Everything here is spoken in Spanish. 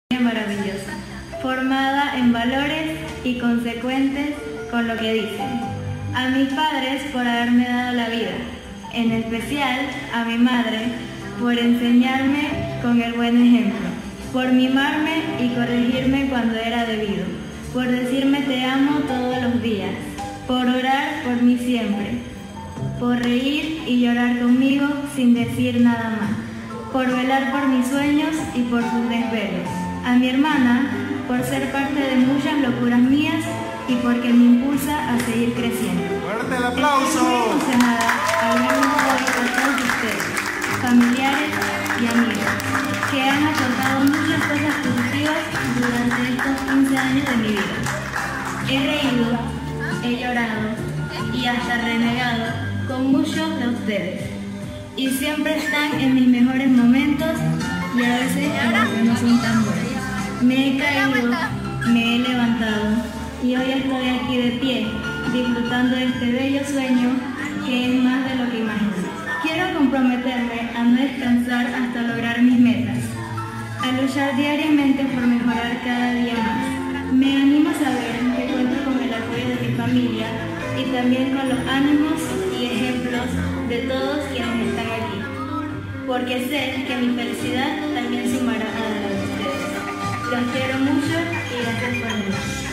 maravillosa, formada en valores y consecuentes con lo que dicen. A mis padres por haberme dado la vida, en especial a mi madre por enseñarme con el buen ejemplo, por mimarme y corregirme cuando era debido, por decirme te amo todos los días, por orar por mí siempre, por reír y llorar conmigo sin decir nada más, por velar por mis sueños y por sus desvelos. A mi hermana por ser parte de muchas locuras mías y porque me impulsa a seguir creciendo. ¡Fuerte el aplauso! Estoy muy emocionada al verme hoy por todos ustedes, familiares y amigos, que han aportado muchas cosas positivas durante estos 15 años de mi vida. He reído, he llorado y hasta renegado con muchos de ustedes. Y siempre están en mis mejores momentos y a veces en los que no son tan buenos. Me he caído, me he levantado y hoy estoy aquí de pie, disfrutando de este bello sueño que es más de lo que imagino. Quiero comprometerme a no descansar hasta lograr mis metas, a luchar diariamente por mejorar cada día más. Me animo a saber que cuento con el apoyo de mi familia y también con los ánimos y ejemplos de todos quienes están aquí, porque sé que mi felicidad también sumará a la de ustedes. Los quiero mucho y gracias por venir.